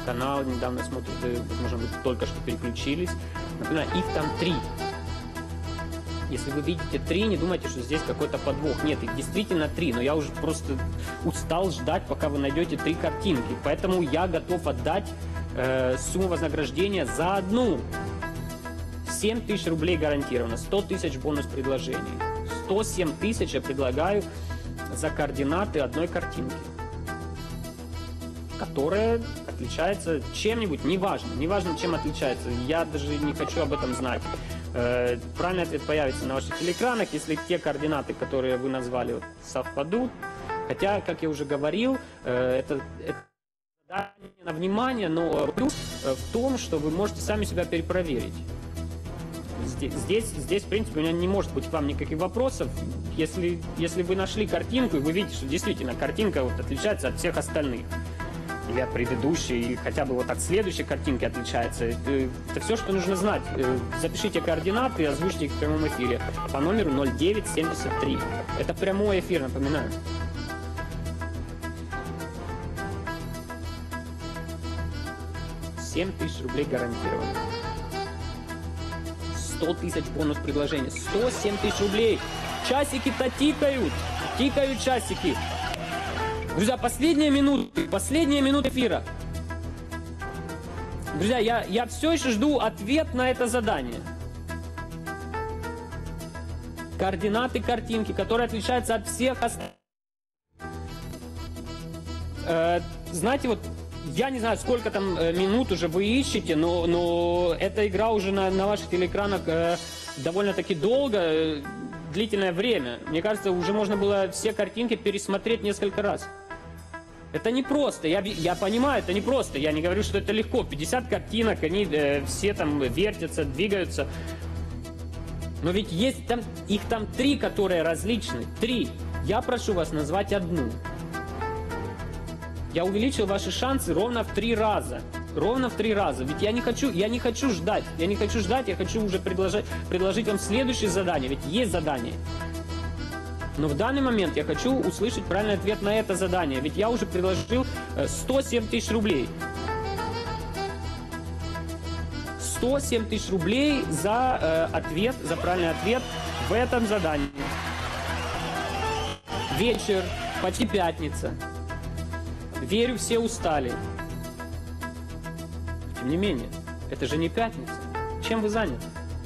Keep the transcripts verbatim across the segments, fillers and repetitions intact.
канал недавно смотрят, возможно, вы только что переключились. Например, их там три. Если вы видите три, не думайте, что здесь какой-то подвох. Нет, их действительно три, но я уже просто устал ждать, пока вы найдете три картинки. Поэтому я готов отдать э, сумму вознаграждения за одну. семь тысяч рублей гарантированно, сто тысяч бонус предложений. сто семь тысяч я предлагаю за координаты одной картинки, которая отличается чем-нибудь, неважно, неважно, чем отличается, я даже не хочу об этом знать. Э, правильный ответ появится на ваших телеэкранах, если те координаты, которые вы назвали, вот, совпадут. Хотя, как я уже говорил, э, это, это задание на внимание, но плюс в том, что вы можете сами себя перепроверить. Здесь, здесь, здесь, в принципе, у меня не может быть к вам никаких вопросов. Если, если вы нашли картинку, и вы видите, что действительно картинка вот отличается от всех остальных, или от предыдущей, или хотя бы вот от следующей картинки отличается, это, это все, что нужно знать. Запишите координаты и озвучьте их в прямом эфире по номеру ноль девять семьдесят три. Это прямой эфир, напоминаю. семь тысяч рублей гарантированно. сто тысяч бонус предложений. сто семь тысяч рублей. Часики-то тикают. Тикают часики. Друзья, последние минуты. Последние минуты эфира. Друзья, я, я все еще жду ответ на это задание. Координаты картинки, которые отличаются от всех остальных. Э, знаете, вот я не знаю, сколько там э, минут уже вы ищете, но, но эта игра уже на, на ваших телеэкранах э, довольно-таки долго, э, длительное время. Мне кажется, уже можно было все картинки пересмотреть несколько раз. Это непросто, я, я понимаю, это непросто, я не говорю, что это легко. пятьдесят картинок, они э, все там вертятся, двигаются. Но ведь есть там, их там три, которые различны, три. Я прошу вас назвать одну. Я увеличил ваши шансы ровно в три раза. Ровно в три раза. Ведь я не хочу, я не хочу ждать. Я не хочу ждать, я хочу уже предложить, предложить вам следующее задание. Ведь есть задание. Но в данный момент я хочу услышать правильный ответ на это задание. Ведь я уже предложил сто семь тысяч рублей. сто семь тысяч рублей за э, ответ, за правильный ответ в этом задании. Вечер, почти пятница. Верю, все устали. Тем не менее, это же не пятница. Чем вы заняты?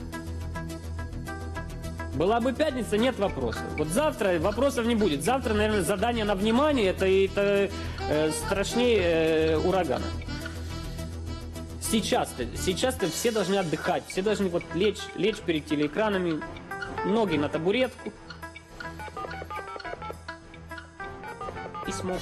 Была бы пятница, нет вопросов. Вот завтра вопросов не будет. Завтра, наверное, задание на внимание, это, это э, страшнее э, урагана. Сейчас-то, сейчас-то все должны отдыхать, все должны вот лечь, лечь перед телеэкранами, ноги на табуретку и смотрят.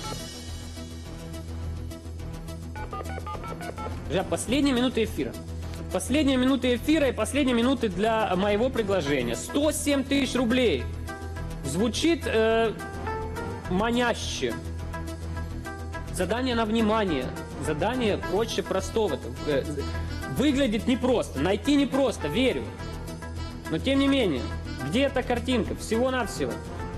Друзья, последние минуты эфира. Последние минуты эфира и последние минуты для моего предложения. сто семь тысяч рублей. Звучит э, маняще. Задание на внимание. Задание проще простого. Э, выглядит непросто. Найти непросто, верю. Но тем не менее, где эта картинка? Всего-навсего.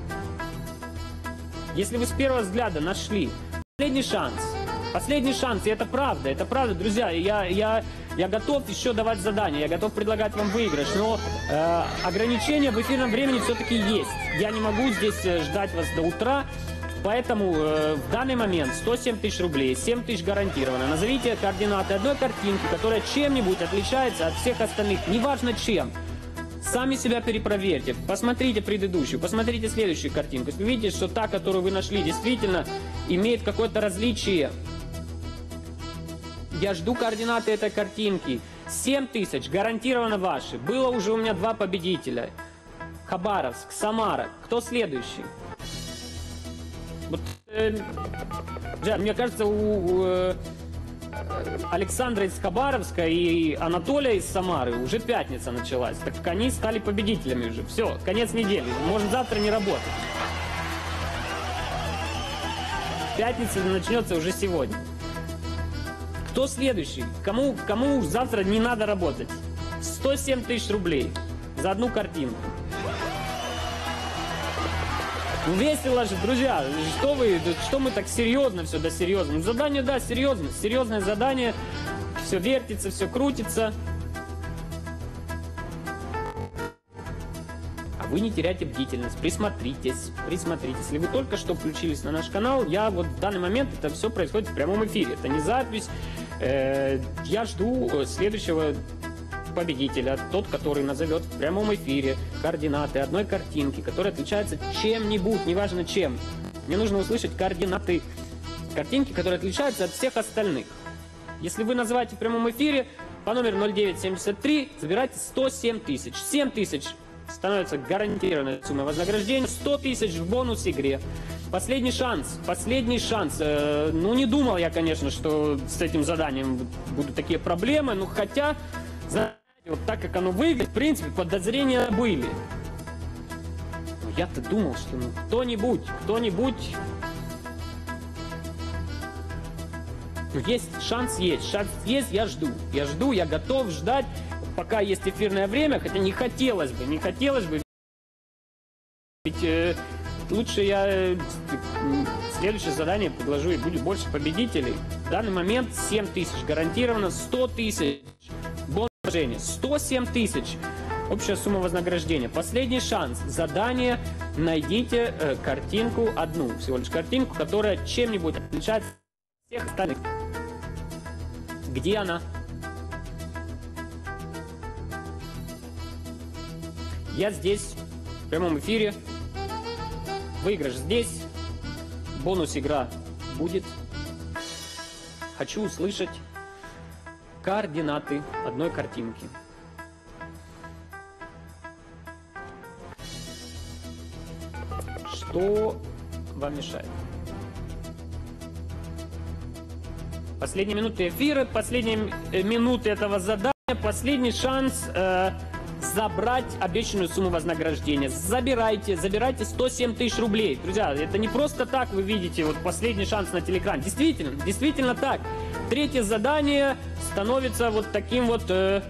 Если вы с первого взгляда нашли, последний шанс. Последний шанс, и это правда, это правда, друзья, я, я, я готов еще давать задания, я готов предлагать вам выигрыш, но э, ограничения в эфирном времени все-таки есть. Я не могу здесь ждать вас до утра, поэтому э, в данный момент сто семь тысяч рублей, семь тысяч гарантированно. Назовите координаты одной картинки, которая чем-нибудь отличается от всех остальных, неважно чем. Сами себя перепроверьте, посмотрите предыдущую, посмотрите следующую картинку. Если вы видите, что та, которую вы нашли, действительно имеет какое-то различие, я жду координаты этой картинки. семь тысяч гарантированно ваши. Было уже у меня два победителя. Хабаровск, Самара. Кто следующий? Вот, э, мне кажется, у, у э, Александра из Хабаровска и Анатолия из Самары уже пятница началась. Так они стали победителями уже. Все, конец недели. Может завтра не работать. Пятница начнется уже сегодня. Кто следующий? Кому, кому завтра не надо работать? сто семь тысяч рублей за одну картинку. Ну весело же, друзья, что вы, что мы так серьезно все, да серьезно. Ну задание, да, серьезно, серьезное задание, все вертится, все крутится. А вы не теряйте бдительность, присмотритесь, присмотритесь. Если вы только что включились на наш канал, я вот в данный момент, это все происходит в прямом эфире, это не запись. Э, я жду следующего победителя, тот, который назовет в прямом эфире координаты одной картинки, которая отличается чем-нибудь, неважно чем. Мне нужно услышать координаты картинки, которые отличаются от всех остальных. Если вы называете в прямом эфире по номеру ноль девять семьдесят три, забирайте сто семь тысяч. семь тысяч становится гарантированной суммой вознаграждения, сто тысяч в бонус игре. Последний шанс, последний шанс. Э, ну, не думал я, конечно, что с этим заданием будут такие проблемы, ну, хотя... Вот так, как оно выглядит, в принципе, подозрения были. Но я-то думал, что ну, кто-нибудь, кто-нибудь... Ну, есть, шанс есть, шанс есть, я жду. Я жду, я готов ждать, пока есть эфирное время, хотя не хотелось бы, не хотелось бы. Ведь э, лучше я э, следующее задание предложу, и будет больше победителей. В данный момент семь тысяч гарантированно, сто тысяч. сто семь тысяч. Общая сумма вознаграждения. Последний шанс. Задание. Найдите э, картинку одну. Всего лишь картинку, которая чем-нибудь отличается от всех остальных. Где она? Я здесь. В прямом эфире. Выигрыш здесь. Бонус игра будет. Хочу услышать координаты одной картинки. Что вам мешает? Последние минуты эфира, последние минуты этого задания, последний шанс э, забрать обещанную сумму вознаграждения. Забирайте, забирайте сто семь тысяч рублей. Друзья, это не просто так вы видите вот последний шанс на телекране. Действительно, действительно так. Третье задание становится вот таким вот э,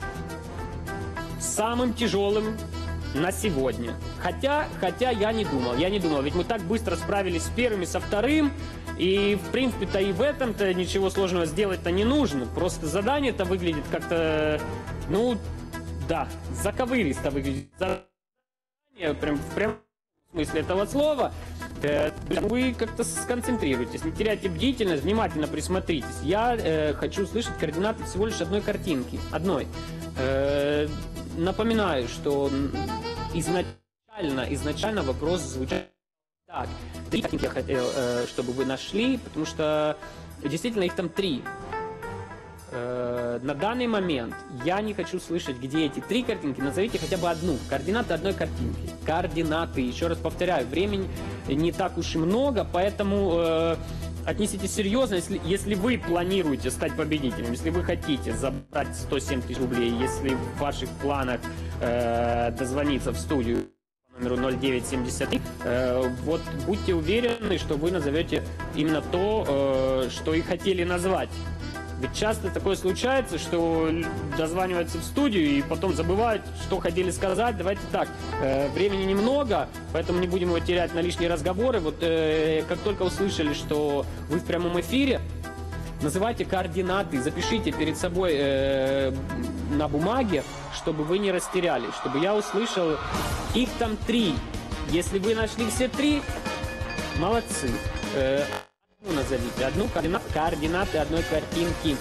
самым тяжелым на сегодня. Хотя, хотя я не думал, я не думал, ведь мы так быстро справились с первым и со вторым, и в принципе-то и в этом-то ничего сложного сделать-то не нужно. Просто задание-то выглядит как-то, ну, да, заковыристо выглядит. Задание, прям, прям в смысле этого слова. Вы как-то сконцентрируйтесь, не теряйте бдительность, внимательно присмотритесь. Я э, хочу услышать координаты всего лишь одной картинки. Одной. Э, напоминаю, что изначально, изначально вопрос звучал так. Три картинки я хотел, э, чтобы вы нашли, потому что действительно их там три. Э, на данный момент я не хочу слышать, где эти три картинки. Назовите хотя бы одну. Координаты одной картинки. Координаты. Еще раз повторяю, времени не так уж и много, поэтому э, отнеситесь серьезно, если, если вы планируете стать победителем, если вы хотите забрать сто семь тысяч рублей, если в ваших планах э, дозвониться в студию по номеру ноль девять семьдесят три, э, вот будьте уверены, что вы назовете именно то, э, что и хотели назвать. Ведь часто такое случается, что дозваниваются в студию и потом забывают, что хотели сказать. Давайте так, э, времени немного, поэтому не будем его терять на лишние разговоры. Вот э, как только услышали, что вы в прямом эфире, называйте координаты, запишите перед собой э, на бумаге, чтобы вы не растерялись, чтобы я услышал. Их там три. Если вы нашли все три, молодцы. Э, Назовите одну координату, координаты одной картинки.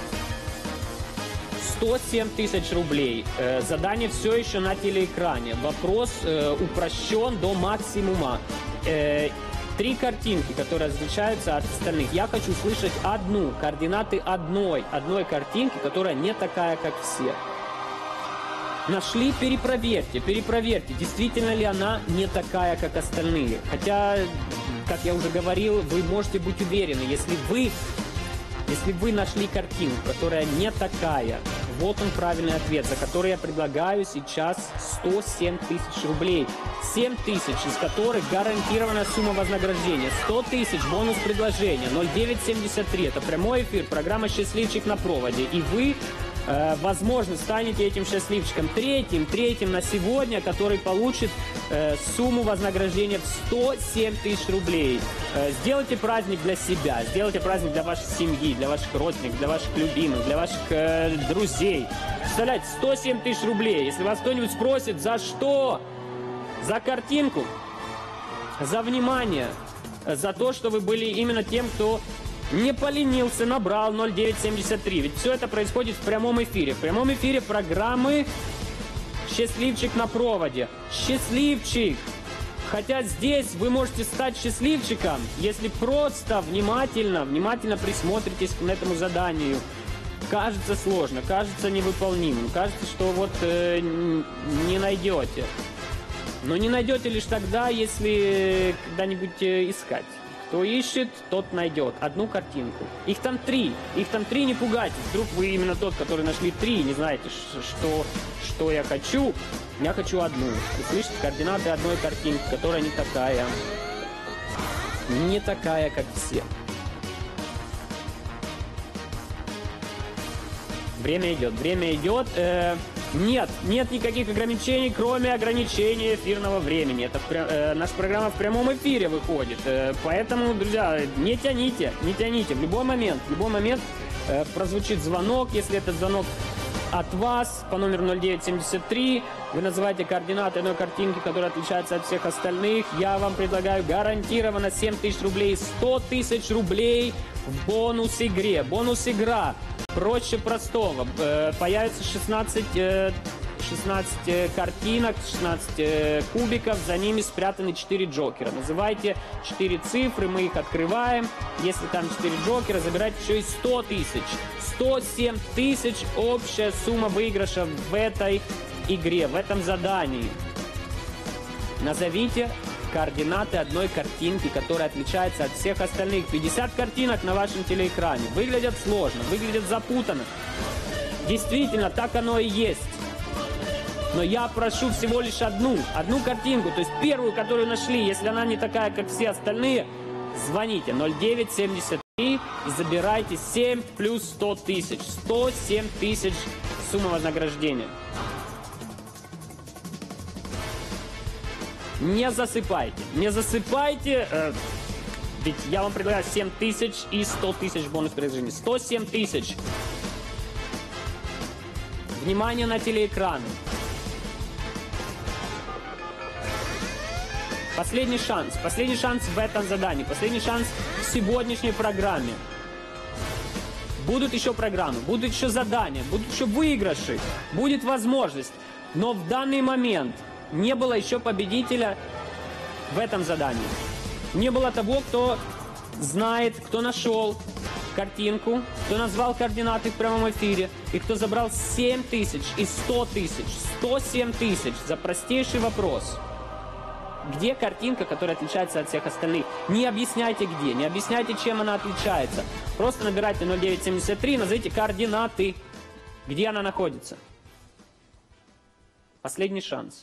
сто семь тысяч рублей. Э, задание все еще на телеэкране. Вопрос э, упрощен до максимума. Э, три картинки, которые отличаются от остальных. Я хочу слышать одну, координаты одной, одной картинки, которая не такая, как все. Нашли, перепроверьте, перепроверьте, действительно ли она не такая, как остальные. Хотя, как я уже говорил, вы можете быть уверены, если вы, если вы нашли картинку, которая не такая, вот он правильный ответ, за который я предлагаю сейчас сто семь тысяч рублей. семь тысяч, из которых гарантированная сумма вознаграждения. сто тысяч бонус предложения. ноль девять семьдесят три, это прямой эфир, программа «Счастливчик на проводе». И вы э, возможно, станете этим счастливчиком. Третьим, третьим на сегодня, который получит э, сумму вознаграждения в сто семь тысяч рублей. Э, сделайте праздник для себя, сделайте праздник для вашей семьи, для ваших родственников, для ваших любимых, для ваших э, друзей. Представляете, сто семь тысяч рублей. Если вас кто-нибудь спросит, за что? За картинку, за внимание, за то, что вы были именно тем, кто не поленился, набрал ноль девять семьдесят три. Ведь все это происходит в прямом эфире. В прямом эфире программы «Счастливчик на проводе». Счастливчик! Хотя здесь вы можете стать счастливчиком, если просто внимательно, внимательно присмотритесь к этому заданию. Кажется сложно, кажется невыполнимым, кажется, что вот э, не найдете. Но не найдете лишь тогда, если когда-нибудь э, искать. Кто ищет, тот найдет одну картинку. Их там три, их там три, не пугайтесь. Вдруг вы именно тот, который нашли три, не знаете, что, что я хочу. Я хочу одну. Вы слышите координаты одной картинки, которая не такая. Не такая, как все. Время идет, время идет. Э, нет, нет никаких ограничений, кроме ограничения эфирного времени. Это э, наша программа в прямом эфире выходит. Э, поэтому, друзья, не тяните, не тяните. В любой момент, в любой момент э, прозвучит звонок. Если этот звонок от вас по номеру ноль девять семьдесят три, вы называете координаты одной картинки, которая отличается от всех остальных. Я вам предлагаю гарантированно семь тысяч рублей, сто тысяч рублей в бонус игре. Бонус игра. Проще простого. Появится шестнадцать, шестнадцать картинок, шестнадцать кубиков, за ними спрятаны четыре джокера. Называйте четыре цифры, мы их открываем. Если там четыре джокера, забирайте еще и сто тысяч. сто семь тысяч общая сумма выигрыша в этой игре, в этом задании. Назовите координаты одной картинки, которая отличается от всех остальных. пятьдесят картинок на вашем телеэкране. Выглядят сложно, выглядят запутанно. Действительно, так оно и есть. Но я прошу всего лишь одну, одну картинку, то есть первую, которую нашли. Если она не такая, как все остальные, звоните ноль девять семьдесят три и забирайте семь плюс сто тысяч. сто семь тысяч сумма вознаграждения. Не засыпайте, не засыпайте, э, ведь я вам предлагаю семь тысяч и сто тысяч бонус предложений. сто семь тысяч. Внимание на телеэкраны. Последний шанс, последний шанс в этом задании, последний шанс в сегодняшней программе. Будут еще программы, будут еще задания, будут еще выигрыши, будет возможность. Но в данный момент не было еще победителя в этом задании. Не было того, кто знает, кто нашел картинку, кто назвал координаты в прямом эфире, и кто забрал семь тысяч и сто тысяч. сто семь тысяч за простейший вопрос. Где картинка, которая отличается от всех остальных? Не объясняйте где, не объясняйте, чем она отличается. Просто набирайте ноль девять семьдесят три, назовите координаты, где она находится. Последний шанс.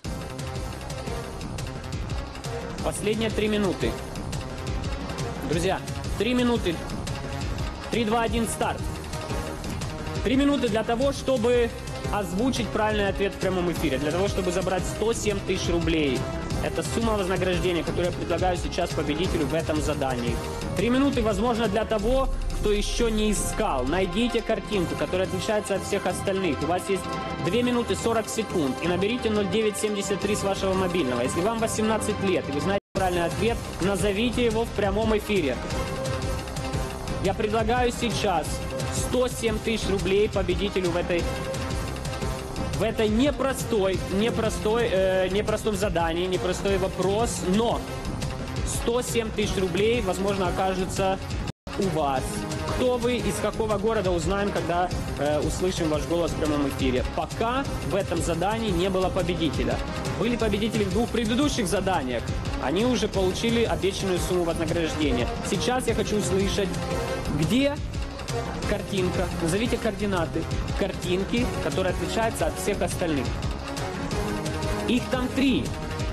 Последние три минуты. Друзья, три минуты. три, два, один, старт. Три минуты для того, чтобы озвучить правильный ответ в прямом эфире. Для того, чтобы забрать сто семь тысяч рублей. Это сумма вознаграждения, которую я предлагаю сейчас победителю в этом задании. Три минуты, возможно, для того, кто еще не искал. Найдите картинку, которая отличается от всех остальных. У вас есть две минуты сорок секунд. И наберите ноль девять семьдесят три с вашего мобильного. Если вам восемнадцать лет и вы знаете правильный ответ, назовите его в прямом эфире. Я предлагаю сейчас сто семь тысяч рублей победителю в этой в этой непростой, непростой, э, непростом задании, непростой вопрос, но сто семь тысяч рублей, возможно, окажется у вас. Кто вы, из какого города, узнаем, когда э, услышим ваш голос в прямом эфире. Пока в этом задании не было победителя. Были победители в двух предыдущих заданиях. Они уже получили обещанную сумму вознаграждения. Сейчас я хочу услышать, где картинка, назовите координаты картинки, которая отличается от всех остальных. Их там три.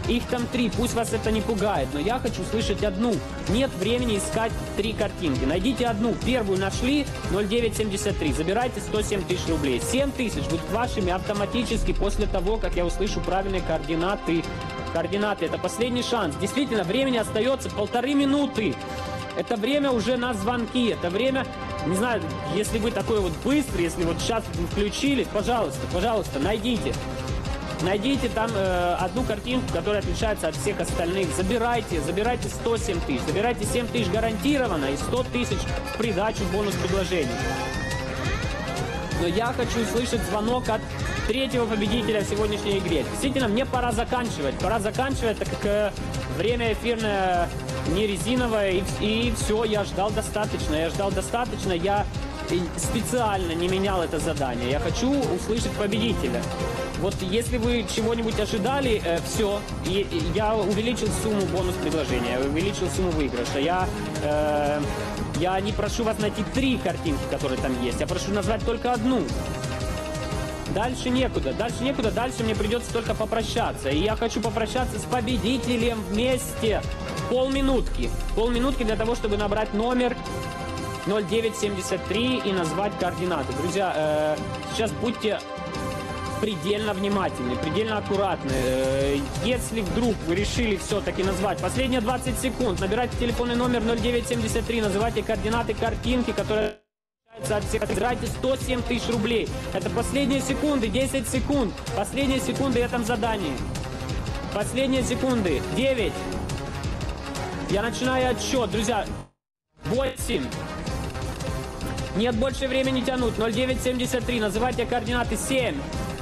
Их там три, пусть вас это не пугает, но я хочу слышать одну. Нет времени искать три картинки. Найдите одну. Первую нашли, ноль девять семьдесят три. Забирайте сто семь тысяч рублей. семь тысяч будут вашими автоматически после того, как я услышу правильные координаты. Координаты. Это последний шанс. Действительно, времени остается полторы минуты. Это время уже на звонки. Это время, не знаю, если вы такой вот быстрый, если вот сейчас вы включились, пожалуйста, пожалуйста, найдите. Найдите там э, одну картинку, которая отличается от всех остальных. Забирайте, забирайте сто семь тысяч. Забирайте семь тысяч гарантированно и сто тысяч в придачу бонус предложений. Но я хочу услышать звонок от третьего победителя в сегодняшней игре. Действительно, мне пора заканчивать. Пора заканчивать, так как э, время эфирное не резиновое. И, и все, я ждал достаточно. Я ждал достаточно. Я специально не менял это задание. Я хочу услышать победителя. Вот если вы чего-нибудь ожидали, э, все, и, и я увеличил сумму бонус предложения, я увеличил сумму выигрыша. Я, э, я не прошу вас найти три картинки, которые там есть, я прошу назвать только одну. Дальше некуда, дальше некуда, дальше мне придется только попрощаться. И я хочу попрощаться с победителем вместе. Полминутки. Полминутки для того, чтобы набрать номер ноль девять семьдесят три и назвать координаты. Друзья, э, сейчас будьте предельно внимательны, предельно аккуратны. Если вдруг вы решили все-таки назвать последние двадцать секунд, набирайте телефонный номер ноль девять семьдесят три, называйте координаты картинки, которые от всех. Играйте сто семь тысяч рублей. Это последние секунды, десять секунд. Последние секунды в этом задании. Последние секунды. девять. Я начинаю отсчет, друзья. восемь. Нет больше времени тянуть. ноль девять семьдесят три. Называйте координаты. семь.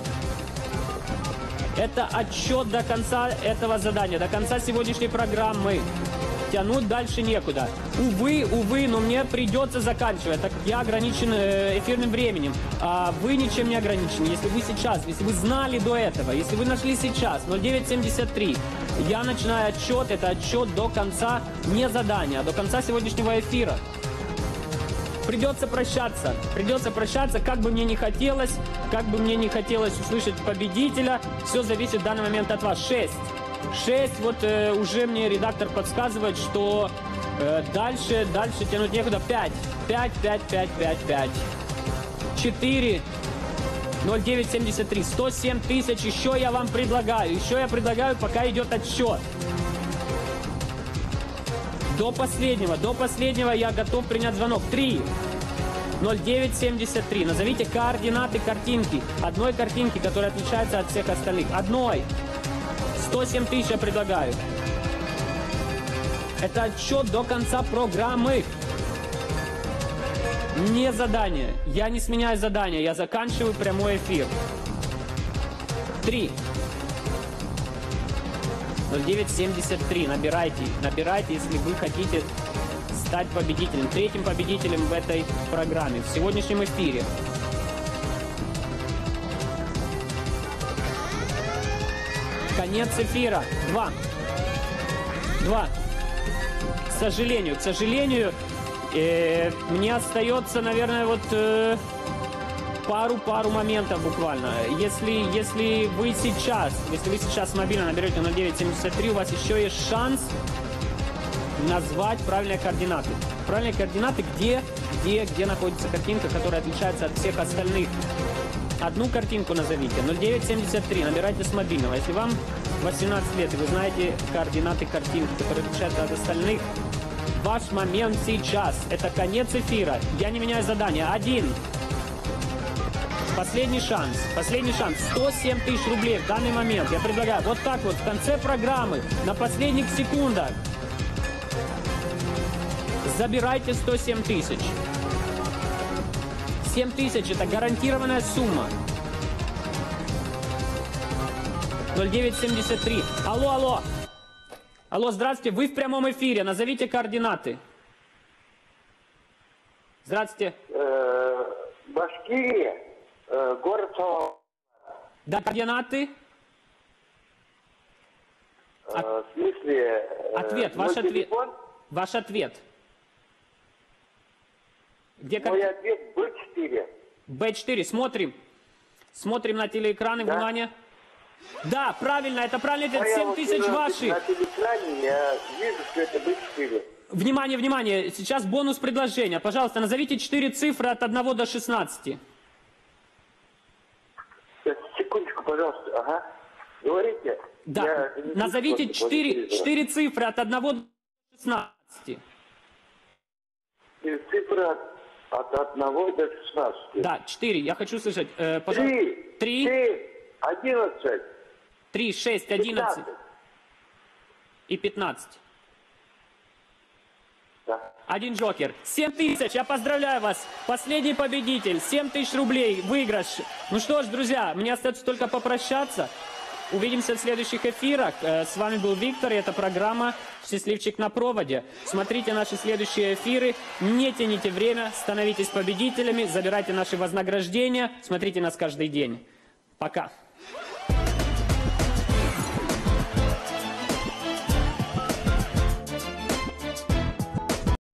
Это отсчет до конца этого задания, до конца сегодняшней программы. Тянуть дальше некуда. Увы, увы, но мне придется заканчивать, так как я ограничен эфирным временем. А вы ничем не ограничены. Если вы сейчас, если вы знали до этого, если вы нашли сейчас ноль девять семьдесят три, я начинаю отсчет, это отсчет до конца не задания, а до конца сегодняшнего эфира. Придется прощаться, придется прощаться, как бы мне не хотелось, как бы мне не хотелось услышать победителя, все зависит в данный момент от вас. шесть. шесть, вот э, уже мне редактор подсказывает, что э, дальше, дальше тянуть некуда. пять, пять, пять, пять, пять, пять. четыре, ноль девять семьдесят три, сто семь тысяч, еще я вам предлагаю, еще я предлагаю, пока идет отсчет. До последнего, до последнего я готов принять звонок. три, ноль девять семьдесят три. Назовите координаты картинки. Одной картинки, которая отличается от всех остальных. Одной. сто семь тысяч я предлагаю. Это отсчет до конца программы. Не задание. Я не сменяю задание. Я заканчиваю прямой эфир. три. ноль девять семьдесят три. Набирайте, набирайте, если вы хотите стать победителем, третьим победителем в этой программе, в сегодняшнем эфире. Конец эфира. Два. Два. К сожалению, к сожалению, э, мне остается, наверное, вот... Э, Пару-пару моментов буквально. Если, если вы сейчас, если вы сейчас мобильно наберете ноль девять семьдесят три, у вас еще есть шанс назвать правильные координаты. Правильные координаты, где, где, где находится картинка, которая отличается от всех остальных. Одну картинку назовите. ноль девять семьдесят три. Набирайте с мобильного. Если вам восемнадцать лет и вы знаете координаты картинки, которые отличаются от остальных, ваш момент сейчас. Это конец эфира. Я не меняю задание. Один. Последний шанс, последний шанс, сто семь тысяч рублей в данный момент. Я предлагаю вот так вот в конце программы, на последних секундах, забирайте сто семь тысяч. семь тысяч это гарантированная сумма. ноль девять семьдесят три. Алло, алло. Алло, здравствуйте, вы в прямом эфире, назовите координаты. Здравствуйте. Башкирия. Город Салават. Да, координаты? От... В смысле... Ответ, ваш ответ. Ваш ответ. Где Мой кар... ответ Б четыре. Б четыре, смотрим. Смотрим на телеэкраны, да. внимание. Да, правильно, это правильно, это А я семь вот тысяч на- ваши. На телеэкране я вижу, что это бэ четыре. Внимание, внимание, сейчас бонус предложения. Пожалуйста, назовите четыре цифры от одного до шестнадцати. Сейчас, секундочку, пожалуйста. Ага. Говорите. Да, Я не назовите вижу просто четыре, телевизора. четыре цифры от одного до шестнадцати. И цифра от, от одного до шестнадцати. Да, четыре. Я хочу слышать. Э, пожалуйста. Три. Три. Семь. Одиннадцать. Три, шесть, одиннадцать пятнадцать. и пятнадцать. Да. Один джокер. семь тысяч, я поздравляю вас. Последний победитель. семь тысяч рублей выигрыш. Ну что ж, друзья, мне остается только попрощаться. Увидимся в следующих эфирах. Э, С вами был Виктор, и это программа «Счастливчик на проводе». Смотрите наши следующие эфиры, не тяните время, становитесь победителями, забирайте наши вознаграждения, смотрите нас каждый день. Пока.